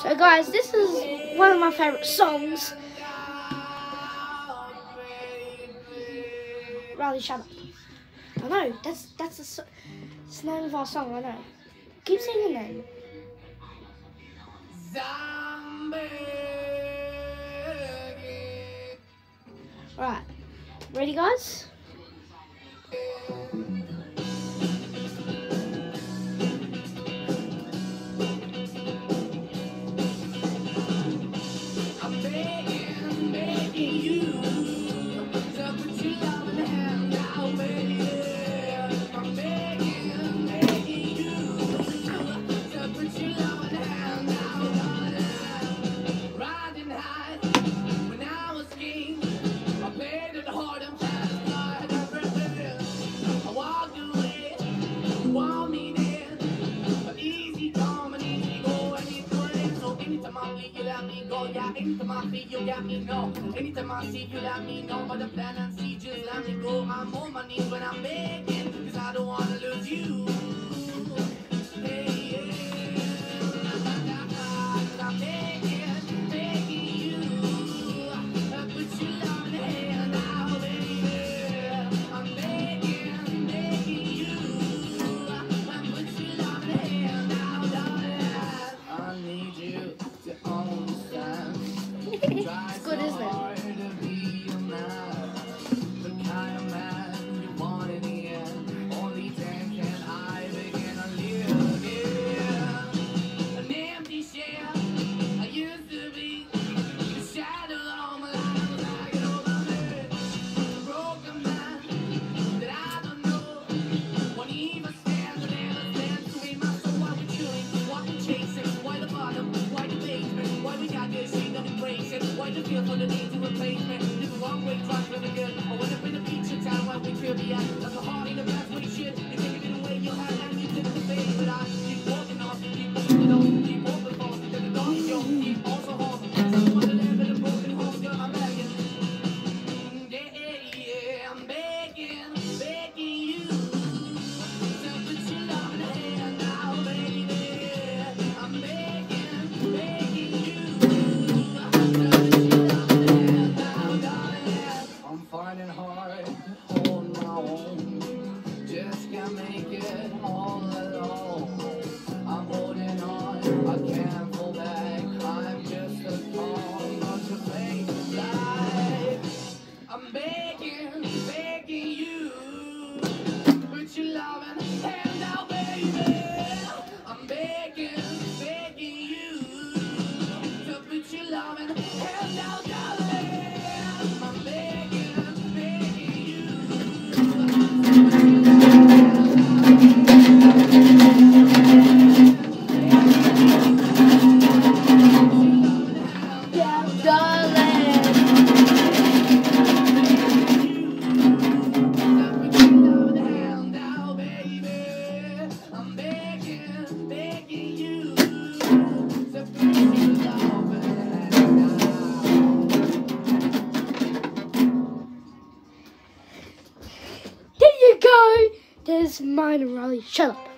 So guys, this is one of my favourite songs. Riley, shut up. I know, that's the name of our song, I know. Keep singing then. Right, ready guys? Anytime I feel you got me, no. Anytime I see you let me know. But the plan and see, just let me go. I'm on my knees when I'm begging, cause I don't wanna lose you. Hey, yeah. I'm begging you. Put your love in the hand now, baby. I'm begging you. Put your love in the hand now, darling. I need you to understand. It's good, isn't it? Why the feel for the need to replace me? This is a long way, trying to good. I went up in the feature town where we could be at. Like a heart in the best way, shit. You take it away, you have and you took the face. But I keep walking on, keep walking on, keep walking on. Because the dog is young, keep also home. Someone to live in a broken home, girl, I'm begging. Yeah, I'm begging you. To put your love in the hand now, baby. I'm begging you. Finding hard, hold my own. Just can't make it all alone. I'm holding on, I can't fall back. I'm just a call, not to play life. I'm begging you. Put your loving hand out, baby. I'm begging you. To put your loving hand out, darling. I'm begging. There you go. There's mine and Riley. Shut up.